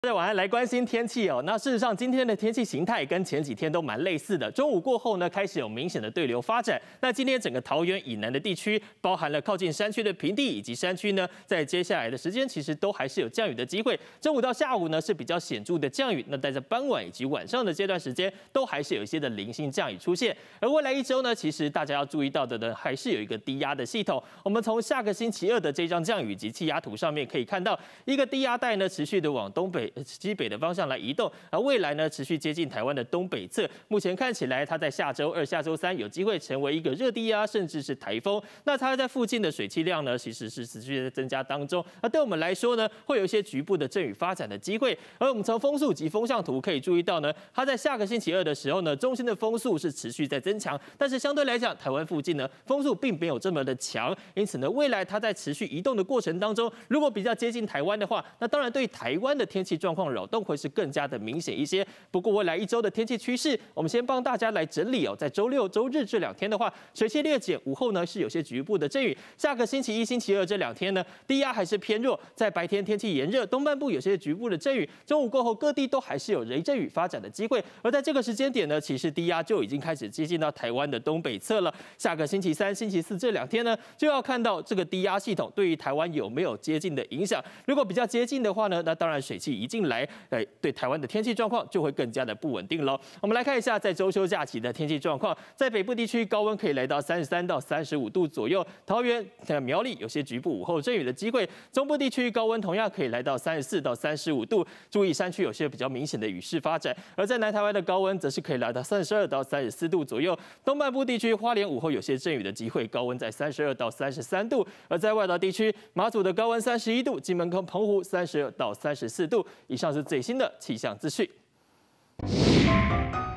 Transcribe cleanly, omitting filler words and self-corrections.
大家晚上来关心天气哦。那事实上，今天的天气形态跟前几天都蛮类似的。中午过后呢，开始有明显的对流发展。那今天整个桃园以南的地区，包含了靠近山区的平地以及山区呢，在接下来的时间其实都还是有降雨的机会。中午到下午呢是比较显著的降雨，那在傍晚以及晚上的这段时间，都还是有一些的零星降雨出现。而未来一周呢，其实大家要注意到的呢，还是有一个低压的系统。我们从下个星期二的这张降雨及气压图上面可以看到，一个低压带呢持续的往西北的方向来移动，而未来呢持续接近台湾的东北侧。目前看起来，它在下周二、下周三有机会成为一个热低压，甚至是台风。那它在附近的水汽量呢，其实是持续在增加当中。那对我们来说呢，会有一些局部的阵雨发展的机会。而我们从风速及风向图可以注意到呢，它在下个星期二的时候呢，中心的风速是持续在增强，但是相对来讲，台湾附近呢风速并没有这么的强。因此呢，未来它在持续移动的过程当中，如果比较接近台湾的话，那当然对台湾的天气状况扰动会是更加的明显一些。不过未来一周的天气趋势，我们先帮大家来整理哦。在周六、周日这2天的话，水汽略减，午后呢是有些局部的阵雨。下个星期一、星期二这2天呢，低压还是偏弱，在白天天气炎热，东半部有些局部的阵雨，中午过后各地都还是有雷阵雨发展的机会。而在这个时间点呢，其实低压就已经开始接近到台湾的东北侧了。下个星期三、星期四这2天呢，就要看到这个低压系统对于台湾有没有接近的影响。如果比较接近的话呢，那当然水汽一进来，对台湾的天气状况就会更加的不稳定了。我们来看一下在周休假期的天气状况，在北部地区高温可以来到33到35度左右，桃园、苗栗有些局部午后阵雨的机会。中部地区高温同样可以来到34到35度，注意山区有些比较明显的雨势发展。而在南台湾的高温则是可以来到32到34度左右，东半部地区花莲午后有些阵雨的机会，高温在32到33度。而在外岛地区，马祖的高温31度，金门跟澎湖32到34度。以上是最新的气象资讯。